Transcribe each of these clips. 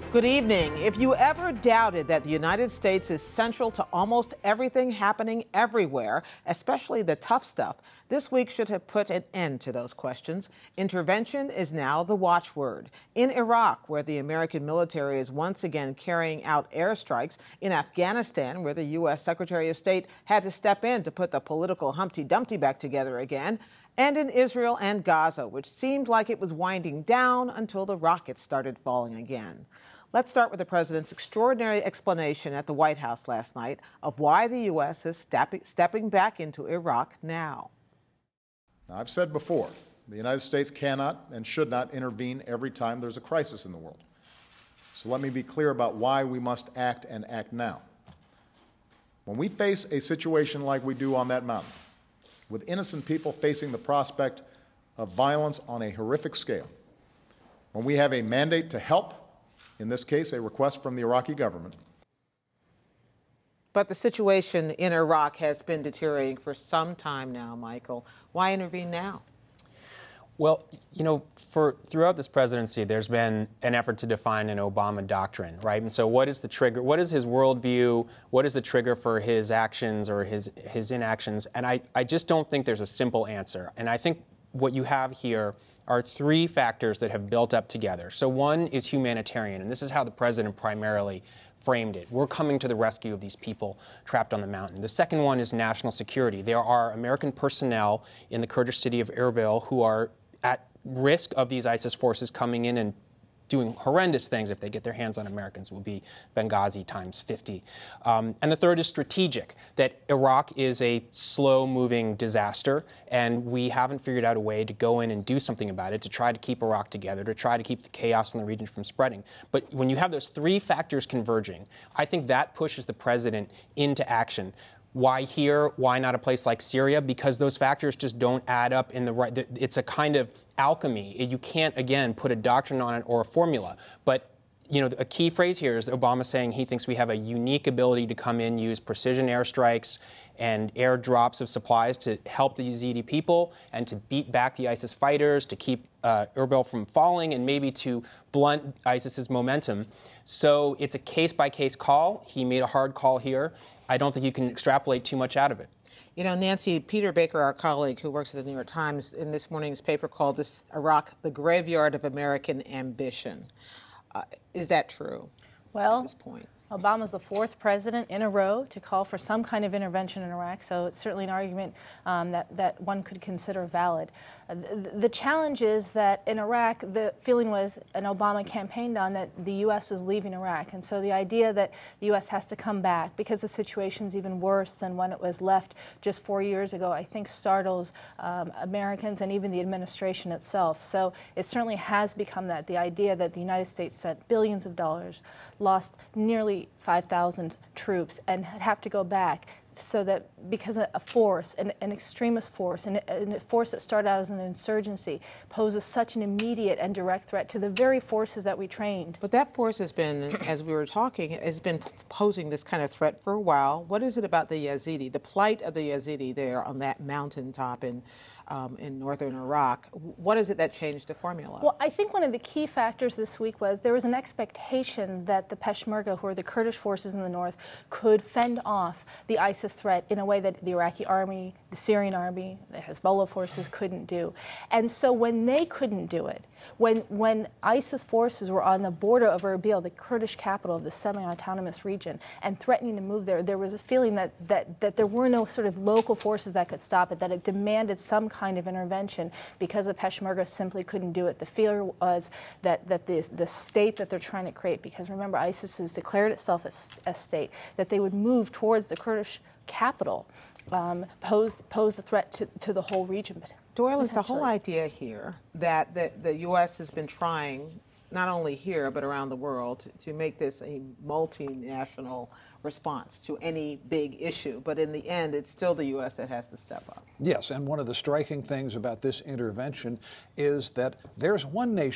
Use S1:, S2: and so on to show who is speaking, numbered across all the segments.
S1: Good evening. If you ever doubted that the United States is central to almost everything happening everywhere, especially the tough stuff, this week should have put an end to those questions. Intervention is now the watchword. In Iraq, where the American military is once again carrying out airstrikes, in Afghanistan, where the U.S. Secretary of State had to step in to put the political Humpty Dumpty back together again, and in Israel and Gaza, which seemed like it was winding down until the rockets started falling again. Let's start with the president's extraordinary explanation at the White House last night of why the U.S. is stepping back into Iraq now.
S2: Now, I've said before, the United States cannot and should not intervene every time there's a crisis in the world. So let me be clear about why we must act and act now. When we face a situation like we do on that mountain, with innocent people facing the prospect of violence on a horrific scale, when we have a mandate to help, in this case, a request from the Iraqi government.
S1: But the situation in Iraq has been deteriorating for some time now, Michael. Why intervene now?
S3: Well, you know, throughout this presidency, there's been an effort to define an Obama doctrine, right? And so what is the trigger? What is his worldview? What is the trigger for his actions or his inactions? And I just don't think there's a simple answer. And I think what you have here are three factors that have built up together. So one is humanitarian, and this is how the president primarily framed it. We're coming to the rescue of these people trapped on the mountain. The second one is national security. There are American personnel in the Kurdish city of Erbil who are at risk of these ISIS forces coming in and doing horrendous things. If they get their hands on Americans, it will be Benghazi times 50. And the third is strategic, that Iraq is a slow-moving disaster, and we haven't figured out a way to go in and do something about it, to try to keep Iraq together, to try to keep the chaos in the region from spreading. But when you have those three factors converging, I think that pushes the president into action. Why here? Why not a place like Syria? Because those factors just don't add up in the right. It's a kind of alchemy. You can't, again, put a doctrine on it or a formula. But, you know, a key phrase here is Obama saying he thinks we have a unique ability to come in, use precision airstrikes and airdrops of supplies to help the Yazidi people and to beat back the ISIS fighters, to keep Erbil from falling, and maybe to blunt ISIS's momentum. So it's a case-by-case call. He made a hard call here. I don't think you can extrapolate too much out of it.
S1: You know, Nancy, Peter Baker, our colleague who works at the New York Times, in this morning's paper called this Iraq the graveyard of American ambition. Is that true at this point?
S4: Obama's the fourth president in a row to call for some kind of intervention in Iraq, so it's certainly an argument that one could consider valid. The challenge is that in Iraq, the feeling was, and Obama campaigned on, that the U.S. was leaving Iraq. And so the idea that the U.S. has to come back because the situation's even worse than when it was left just 4 years ago, I think startles Americans and even the administration itself. So it certainly has become that, the idea that the United States spent billions of dollars, lost nearly 5,000 troops, and have to go back, so that because a force, an extremist force, and a force that started out as an insurgency, poses such an immediate and direct threat to the very forces that we trained.
S1: But that force has been, as we were talking, has been posing this kind of threat for a while. What is it about the Yazidi, the plight of the Yazidi there on that mountaintop in northern Iraq? What is it that changed the formula?
S4: Well, I think one of the key factors this week was there was an expectation that the Peshmerga, who are the Kurdish forces in the north, could fend off the ISIS threat in a way that the Iraqi army, the Syrian army, the Hezbollah forces couldn't do. And so when they couldn't do it, when ISIS forces were on the border of Erbil, the Kurdish capital of the semi-autonomous region, and threatening to move there, there was a feeling that there were no sort of local forces that could stop it, that it demanded some kind of intervention because the Peshmerga simply couldn't do it. The fear was that the state that they're trying to create, because remember, ISIS has declared itself as a state, that they would move towards the Kurdish capital, posed a threat to the whole region. But
S1: Doyle, is the whole idea here that the U.S. has been trying, not only here but around the world, to make this a multinational response to any big issue, but in the end, it's still the U.S. that has to step up.
S5: Yes, and one of the striking things about this intervention is that there's one nation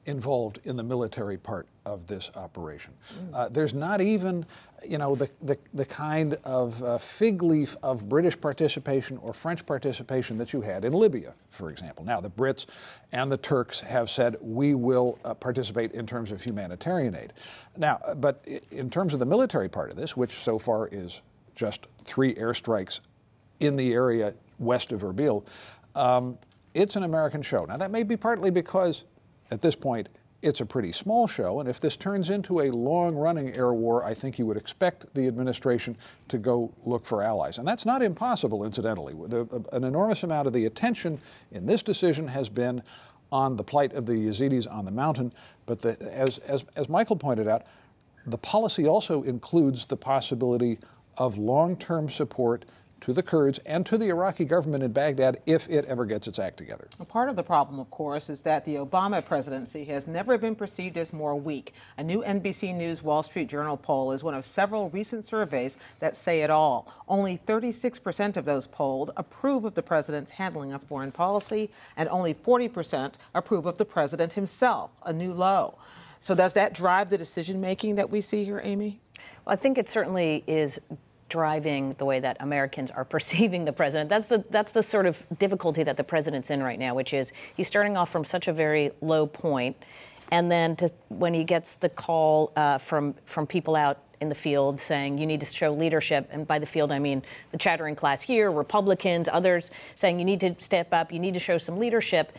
S5: involved in the military part of this operation. There's not even, the kind of fig leaf of British participation or French participation that you had in Libya, for example. Now, the Brits and the Turks have said, we will participate in terms of humanitarian aid. Now, but in terms of the military part of this, which so far is just 3 airstrikes in the area west of Erbil, it's an American show. Now, that may be partly because at this point, it's a pretty small show, and if this turns into a long-running air war, I think you would expect the administration to go look for allies. And that's not impossible, incidentally. An enormous amount of the attention in this decision has been on the plight of the Yazidis on the mountain, but as Michael pointed out, the policy also includes the possibility of long-term support to the Kurds and to the Iraqi government in Baghdad if it ever gets its act together.
S1: Well, part of the problem, of course, is that the Obama presidency has never been perceived as more weak. A new NBC News Wall Street Journal poll is one of several recent surveys that say it all. Only 36% of those polled approve of the president's handling of foreign policy, and only 40% approve of the president himself, a new low. So does that drive the decision-making that we see here, Amy?
S6: Well, I think it certainly is driving the way that Americans are perceiving the president. That's the sort of difficulty that the president's in right now, which is he's starting off from such a very low point, and then when he gets the call from people out in the field saying you need to show leadership, and by the field I mean the chattering class here, Republicans, others saying you need to step up, you need to show some leadership.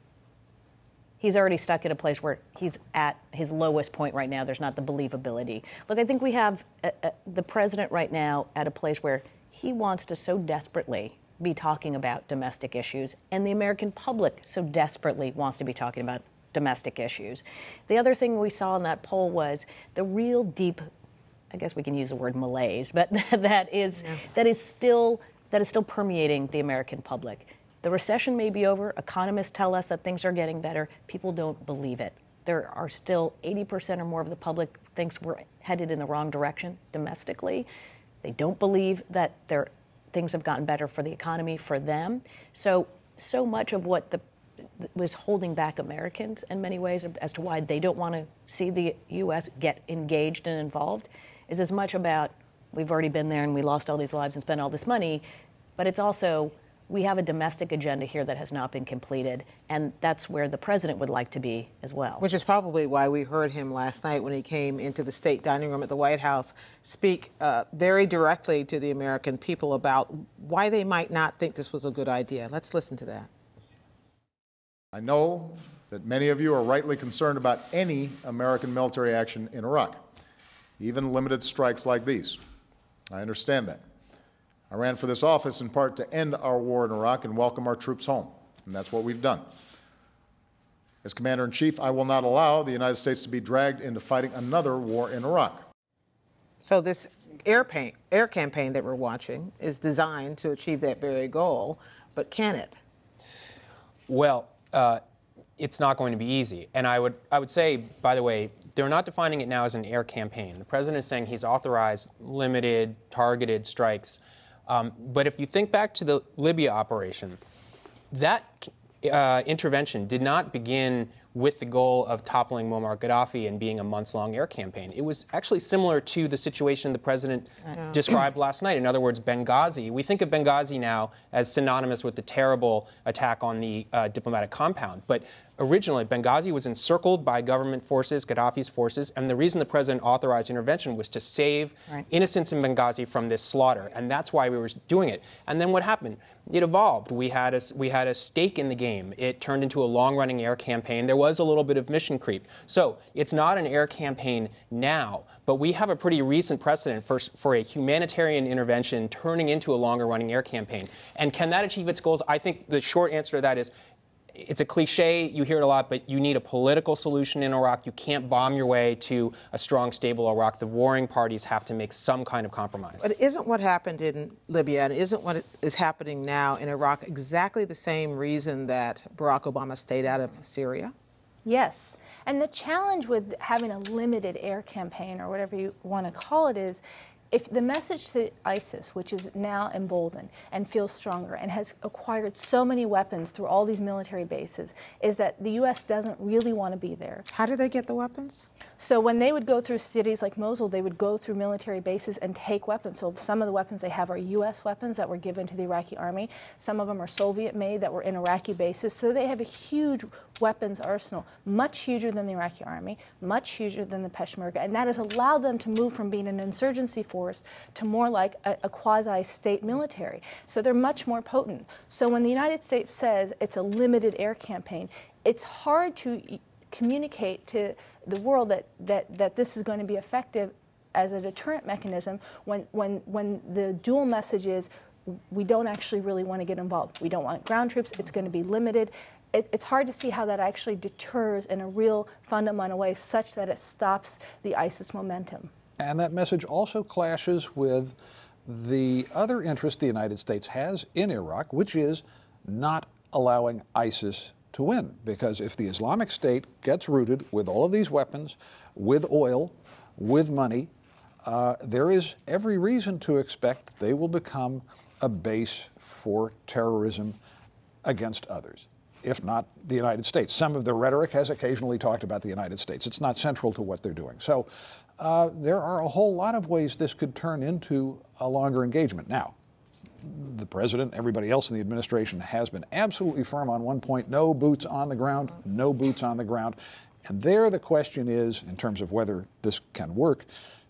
S6: He's already stuck at a place where he's at his lowest point right now. There's not the believability. Look, I think we have the president right now at a place where he wants to so desperately be talking about domestic issues, and the American public so desperately wants to be talking about domestic issues. The other thing we saw in that poll was the real deep, I guess we can use the word malaise, but that is still permeating the American public. The recession may be over. Economists tell us that things are getting better. People don't believe it. There are still 80% or more of the public thinks we're headed in the wrong direction domestically. They don't believe that things have gotten better for the economy for them. So much of what was holding back Americans in many ways as to why they don't want to see the U.S. get engaged and involved is as much about we've already been there and we lost all these lives and spent all this money, but it's also we have a domestic agenda here that has not been completed, and that's where the president would like to be as well.
S1: Which is probably why we heard him last night when he came into the state dining room at the White House speak very directly to the American people about why they might not think this was a good idea. Let's listen to that.
S2: I know that many of you are rightly concerned about any American military action in Iraq, even limited strikes like these. I understand that. I ran for this office in part to end our war in Iraq and welcome our troops home, and that's what we've done. As Commander-in-Chief, I will not allow the United States to be dragged into fighting another war in Iraq.
S1: So this air campaign that we're watching is designed to achieve that very goal, but can it?
S3: Well, it's not going to be easy. And I would say, by the way, they're not defining it now as an air campaign. The president is saying he's authorized limited, targeted strikes. But if you think back to the Libya operation, that intervention did not begin with the goal of toppling Muammar Gaddafi and being a months-long air campaign. It was actually similar to the situation the president described last night. In other words, Benghazi. We think of Benghazi now as synonymous with the terrible attack on the diplomatic compound. But originally, Benghazi was encircled by government forces, Gaddafi's forces, and the reason the president authorized intervention was to save innocents in Benghazi from this slaughter, and that's why we were doing it. And then what happened? It evolved. We had a stake in the game. It turned into a long-running air campaign. There was a little bit of mission creep. So it's not an air campaign now, but we have a pretty recent precedent for a humanitarian intervention turning into a longer-running air campaign. And can that achieve its goals? I think the short answer to that is it's a cliche, you hear it a lot, but you need a political solution in Iraq. You can't bomb your way to a strong, stable Iraq. The warring parties have to make some kind of compromise.
S1: But isn't what happened in Libya and isn't what is happening now in Iraq exactly the same reason that Barack Obama stayed out of Syria?
S4: Yes. And the challenge with having a limited air campaign, or whatever you want to call it, is If the message to ISIS, which is now emboldened and feels stronger and has acquired so many weapons through all these military bases, is that the U.S. doesn't really want to be there.
S1: How do they get the weapons?
S4: So when they would go through cities like Mosul, they would go through military bases and take weapons. So some of the weapons they have are U.S. weapons that were given to the Iraqi army. Some of them are Soviet-made that were in Iraqi bases. So they have a huge weapons arsenal, much huger than the Iraqi army, much huger than the Peshmerga, and that has allowed them to move from being an insurgency force to more like a quasi-state military. So they're much more potent. So when the United States says it's a limited air campaign, it's hard to communicate to the world that this is going to be effective as a deterrent mechanism when the dual message is we don't actually really want to get involved. We don't want ground troops. It's going to be limited. It's hard to see how that actually deters in a real fundamental way such that it stops the ISIS momentum.
S5: And that message also clashes with the other interest the United States has in Iraq, which is not allowing ISIS to win. Because if the Islamic State gets rooted with all of these weapons, with oil, with money, there is every reason to expect they will become a base for terrorism against others, if not the United States. Some of the rhetoric has occasionally talked about the United States. It's not central to what they're doing. So there are a whole lot of ways this could turn into a longer engagement. Now, the president, everybody else in the administration has been absolutely firm on one point: no boots on the ground, no boots on the ground. And there the question is, in terms of whether this can work,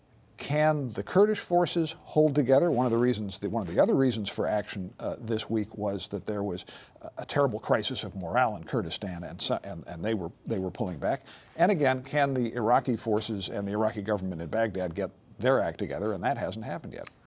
S5: can the Kurdish forces hold together? One of the other reasons for action this week was that there was a terrible crisis of morale in Kurdistan, and they were pulling back. And again, can the Iraqi forces and the Iraqi government in Baghdad get their act together? And that hasn't happened yet.